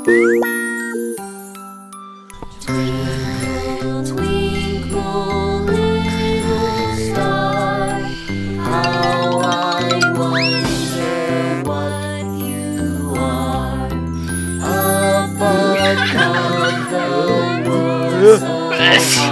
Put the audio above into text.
Twinkle, twinkle, little star, how I wonder what you are. Up above the world so high.